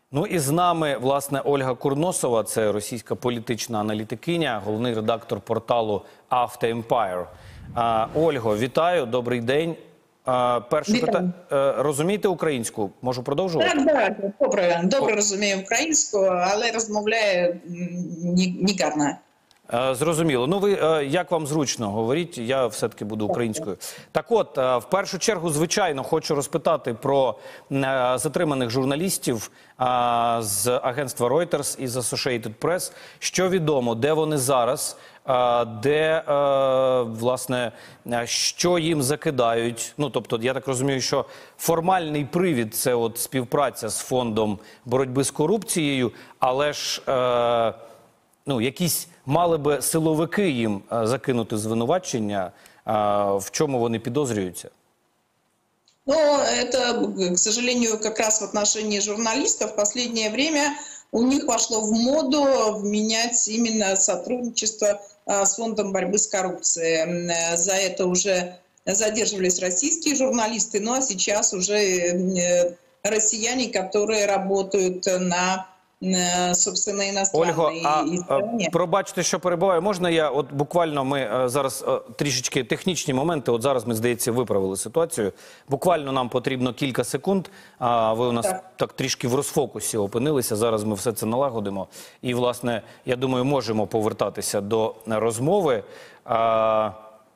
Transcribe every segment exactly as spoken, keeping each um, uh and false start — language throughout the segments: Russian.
Ну і з нами, власне, Ольга Курносова, це російська політична аналітикиня, головний редактор порталу After Empire. А, Ольго, вітаю, добрий день. А, перше питання. Розумієте українську? Можу продовжувати? Так, так, добре, добре розумію українську, але розмовляю негарно. Зрозуміло. Ну, ви, як вам зручно, говоріть, я все-таки буду українською. Так от, в першу чергу, звичайно, хочу розпитати про затриманих журналістів з агентства Reuters і з Associated Press. Що відомо, де вони зараз, де, власне, що їм закидають? Ну, тобто, я так розумію, що формальний привід – це от співпраця з фондом боротьби з корупцією, але ж... Ну, якісь мали би силовики їм закинути звинувачення, в чому вони підозрюються? Ну, это, к сожалению, как раз в отношении журналистов в последнее время у них вошло в моду вменять именно сотрудничество с фондом борьбы с коррупцией. За это уже задерживались российские журналисты, ну а сейчас уже россияне, которые работают на... собственно, іностранні. Ольго, а пробачте, що перебуваю. Можна я, от буквально ми зараз трішечки технічні моменти, от зараз ми, здається, виправили ситуацію. Буквально нам потрібно кілька секунд, а ви у нас так, так трішки в розфокусі опинилися, зараз ми все це налагодимо. І, власне, я думаю, можемо повертатися до розмови. А,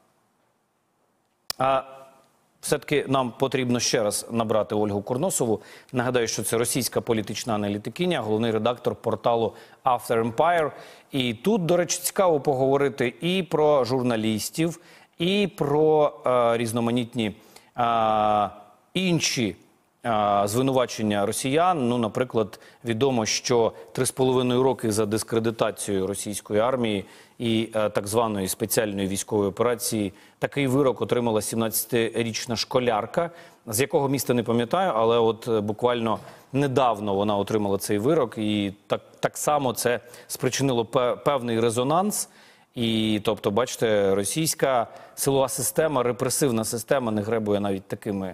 а все-таки нам потрібно ще раз набрати Ольгу Курносову. Нагадаю, що це російська політична аналітикиня, головний редактор порталу After Empire. І тут, до речі, цікаво поговорити і про журналістів, і про е, різноманітні е, інші е, звинувачення росіян. Ну, наприклад, відомо, що три з половиною роки за дискредитацію російської армії і е, так званої спеціальної військової операції такий вирок отримала сімнадцятирічна школярка, з якого міста не пам'ятаю, але от буквально недавно вона отримала цей вирок, і так, так само це спричинило певний резонанс. І, тобто, бачите, російська силова система, репресивна система не гребує навіть такими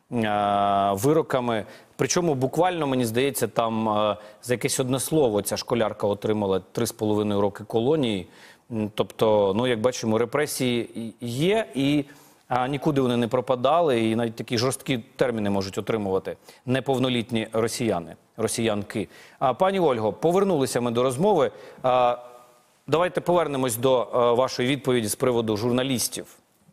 е, вироками. Причому буквально, мені здається, там е, за якесь одне слово ця школярка отримала три з половиною роки колонії. Тобто, ну, як бачимо, репресії є, і а, нікуди вони не пропадали, і навіть такі жорсткі терміни можуть отримувати неповнолітні росіяни, росіянки. А, пані Ольго, повернулися ми до розмови. А, давайте повернемось до а, вашої відповіді з приводу журналістів.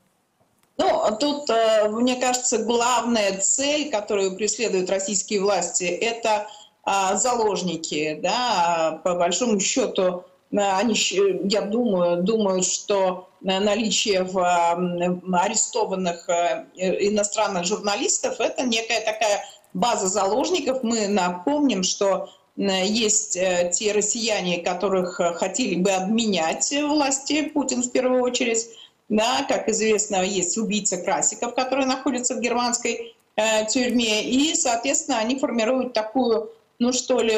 Ну, тут, мне кажется, главная цель, которую преследуют российские власти, это а, заложники, да, по большому счету. Они, я думаю, думают, что наличие в арестованных иностранных журналистов – это некая такая база заложников. Мы напомним, что есть те россияне, которых хотели бы обменять власти, Путин в первую очередь. Да, как известно, есть убийца Красиков, который находится в германской э, тюрьме. И, соответственно, они формируют такую... ну, что ли,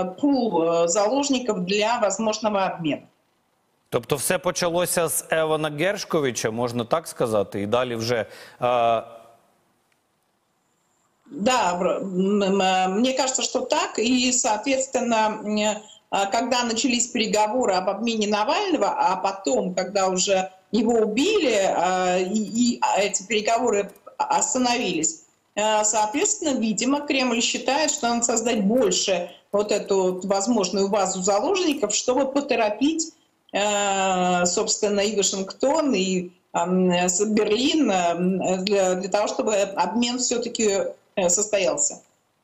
пул заложників для можливого обміну. Тобто все почалося з Евана Гершковича, можна так сказати, і далі вже... А... Да, мне кажется, что так, и, соответственно, когда начались переговоры об обмене Навального, а потом, когда уже его убили, и эти переговоры остановились, соответственно, видимо, Кремль считает, что надо создать больше вот эту возможную базу заложников, чтобы поторопить, собственно, и Вашингтон, и Берлин для, для того, чтобы обмен все-таки состоялся.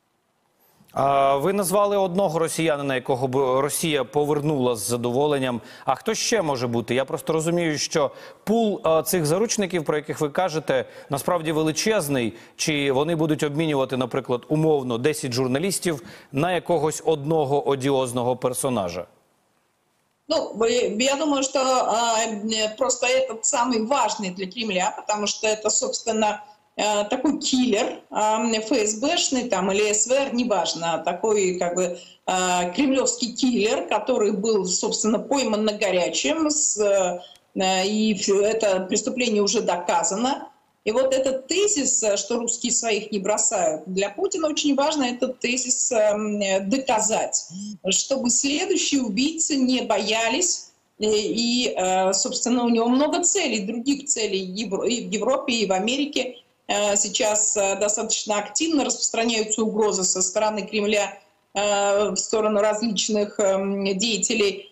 Ви назвали одного росіянина, якого б Росія повернула з задоволенням. А хто ще може бути? Я просто розумію, що пул цих заручників, про яких ви кажете, насправді величезний. Чи вони будуть обмінювати, наприклад, умовно десять журналістів на якогось одного одіозного персонажа? Ну, я думаю, что просто этот самый важный для Кремля, потому что это, собственно, такой киллер, ФСБшный там, или СВР, неважно, такой как бы кремлевский киллер, который был, собственно, пойман на горячем, с, и это преступление уже доказано. И вот этот тезис, что русские своих не бросают, для Путина очень важно этот тезис доказать, чтобы следующие убийцы не боялись. И, собственно, у него много целей, других целей и в Европе, и в Америке. Сейчас достаточно активно распространяются угрозы со стороны Кремля в сторону различных деятелей,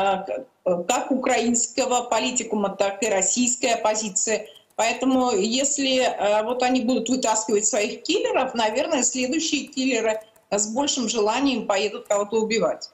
как украинского политикума, так и российской оппозиции. Поэтому если э, вот они будут вытаскивать своих киллеров, наверное, следующие киллеры с большим желанием поедут кого-то убивать.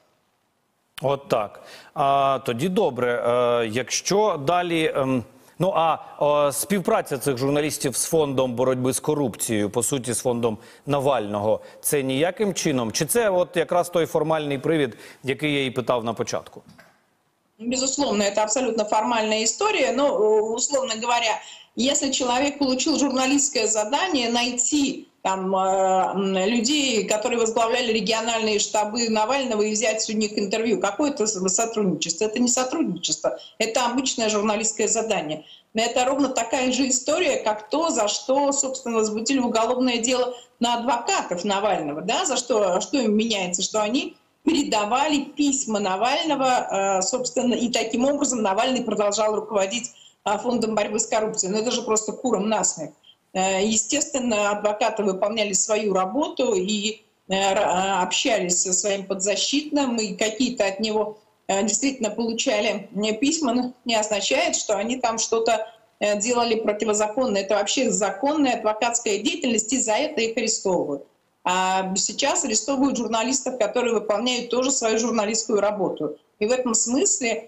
От так. А, тоді добре. А, якщо далі... Ем... Ну, а о, співпраця цих журналістів з фондом боротьби з корупцією, по суті, з фондом Навального, це ніяким чином? Чи це от якраз той формальний привід, який я і питав на початку? Безусловно, это абсолютно формальная история, но, условно говоря, если человек получил журналистское задание найти там, э, людей, которые возглавляли региональные штабы Навального, и взять у них интервью, какое-то сотрудничество. Это не сотрудничество, это обычное журналистское задание. Это ровно такая же история, как то, за что, собственно, возбудили уголовное дело на адвокатов Навального. Да? За что, что им меняется? Что они передавали письма Навального, собственно, и таким образом Навальный продолжал руководить фондом борьбы с коррупцией. Но это же просто куром насмех. Естественно, адвокаты выполняли свою работу и общались со своим подзащитным, и какие-то от него действительно получали письма, но не означает, что они там что-то делали противозаконное. Это вообще законная адвокатская деятельность, и за это их арестовывают. А сейчас арестовывают журналистов, которые выполняют тоже свою журналистскую работу. И в этом смысле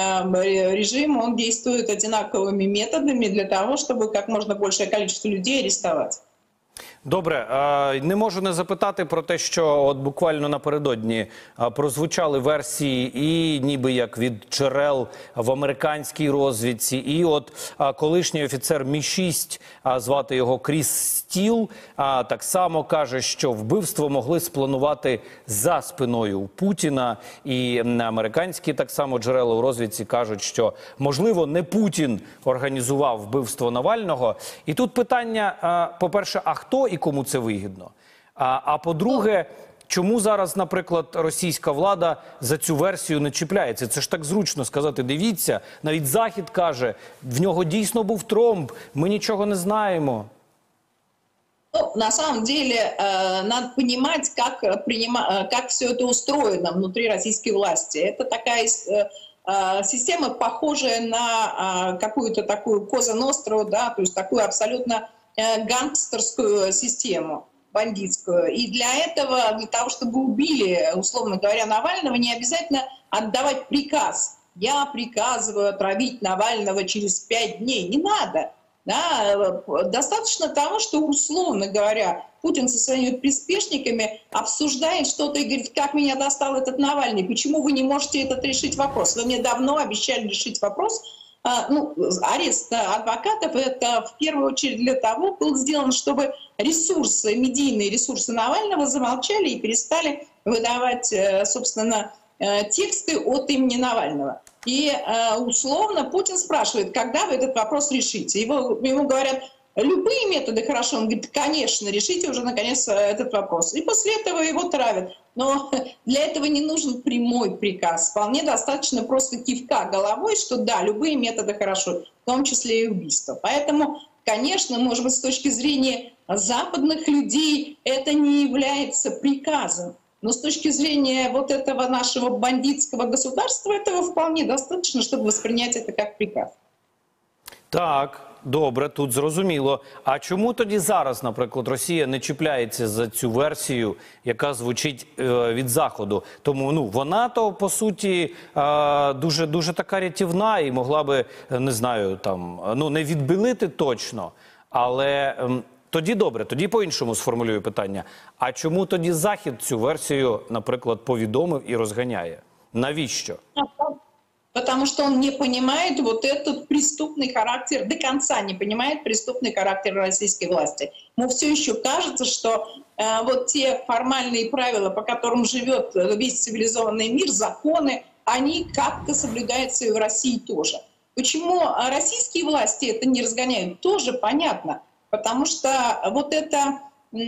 э, режим, он действует одинаковыми методами для того, чтобы как можно большее количество людей арестовать. Добре, не можу не запитати про те, що от буквально напередодні прозвучали версії і ніби як від джерел в американській розвідці, і от колишній офіцер Мі шість, звати його Кріс Стіл, так само каже, що вбивство могли спланувати за спиною у Путіна, і американські так само джерела у розвідці кажуть, що можливо не Путін організував вбивство Навального. І тут питання, по-перше, а хто і кому це вигідно? А, а по-друге, чому зараз, наприклад, російська влада за цю версію не чіпляється? Це ж так зручно сказати, дивіться, навіть Захід каже, в нього дійсно був тромб, ми нічого не знаємо. Ну, на самом деле, э, надо понимать, как, принима... как все это устроено внутри российской власти. Это такая э, система, похожая на э, какую-то такую Коза Ностру, да, то есть такую абсолютно гангстерскую систему, бандитскую. И для этого, для того, чтобы убили, условно говоря, Навального, не обязательно отдавать приказ. Я приказываю отравить Навального через пять дней. Не надо. Да? Достаточно того, что, условно говоря, Путин со своими приспешниками обсуждает что-то и говорит, как меня достал этот Навальный, почему вы не можете этот решить вопрос? Вы мне давно обещали решить вопрос. Ну, арест адвокатов, это в первую очередь для того был сделан, чтобы ресурсы, медийные ресурсы Навального замолчали и перестали выдавать, собственно, тексты от имени Навального. И условно Путин спрашивает, когда вы этот вопрос решите. Его, ему говорят, любые методы хорошо. Он говорит, конечно, решите уже наконец этот вопрос. И после этого его травят. Но для этого не нужен прямой приказ. Вполне достаточно просто кивка головой, что да, любые методы хорошо, в том числе и убийство. Поэтому, конечно, может быть, с точки зрения западных людей это не является приказом. Но с точки зрения вот этого нашего бандитского государства этого вполне достаточно, чтобы воспринять это как приказ. Так. Добре, тут зрозуміло. А чому тоді зараз, наприклад, Росія не чіпляється за цю версію, яка звучить е, від Заходу? Тому, ну, вона то, по суті, е, дуже, дуже така рятівна і могла би, не знаю, там, ну, не відбілити точно, але е, тоді добре, тоді по-іншому сформулюю питання. А чому тоді Захід цю версію, наприклад, повідомив і розганяє? Навіщо? Потому что он не понимает вот этот преступный характер, до конца не понимает преступный характер российской власти. Ему все еще кажется, что э, вот те формальные правила, по которым живет весь цивилизованный мир, законы, они как-то соблюдаются и в России тоже. Почему российские власти это не разгоняют, тоже понятно. Потому что вот эта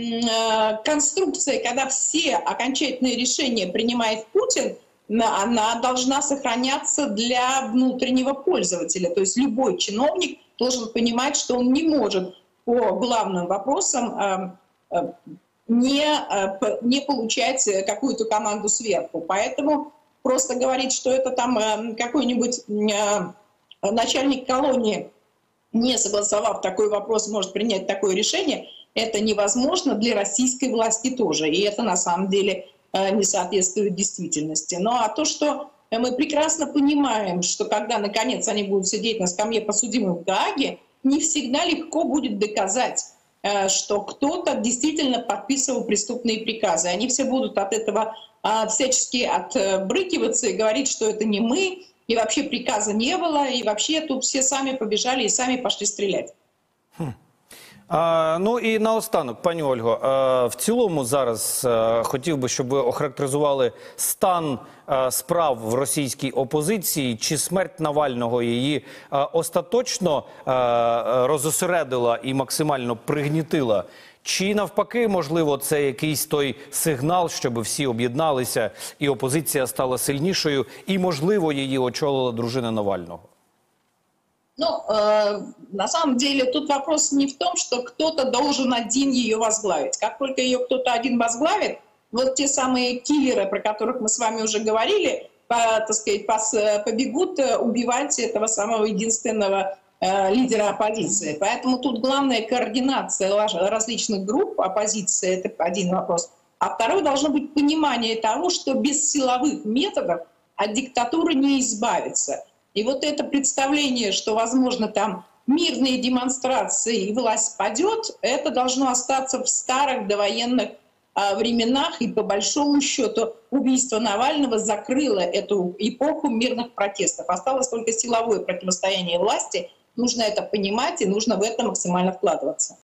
конструкция, когда все окончательные решения принимает Путин, она должна сохраняться для внутреннего пользователя. То есть любой чиновник должен понимать, что он не может по главным вопросам не, не получать какую-то команду сверху. Поэтому просто говорить, что это там какой-нибудь начальник колонии, не согласовав такой вопрос, может принять такое решение, это невозможно для российской власти тоже. И это на самом деле не соответствует действительности. Ну а то, что мы прекрасно понимаем, что когда наконец они будут сидеть на скамье подсудимых в Гааге, не всегда легко будет доказать, что кто-то действительно подписывал преступные приказы. Они все будут от этого всячески отбрыкиваться и говорить, что это не мы, и вообще приказа не было, и вообще тут все сами побежали и сами пошли стрелять. Хм. А, ну і наостанок, пані Ольго, а, в цілому зараз а, хотів би, щоб ви охарактеризували стан а, справ в російській опозиції. Чи смерть Навального її а, остаточно а, розосередила і максимально пригнітила? Чи навпаки, можливо, це якийсь той сигнал, щоб всі об'єдналися і опозиція стала сильнішою, і, можливо, її очолила дружина Навального? Ну, э, на самом деле тут вопрос не в том, что кто-то должен один ее возглавить. Как только ее кто-то один возглавит, вот те самые киллеры, про которых мы с вами уже говорили, по, так сказать, пос, побегут убивать этого самого единственного э, лидера оппозиции. Поэтому тут главная координация различных групп оппозиции, это один вопрос. А второй должно быть понимание того, что без силовых методов от диктатуры не избавиться. И вот это представление, что, возможно, там мирные демонстрации и власть падет, это должно остаться в старых довоенных а, временах. И по большому счету убийство Навального закрыло эту эпоху мирных протестов. Осталось только силовое противостояние власти. Нужно это понимать и нужно в это максимально вкладываться.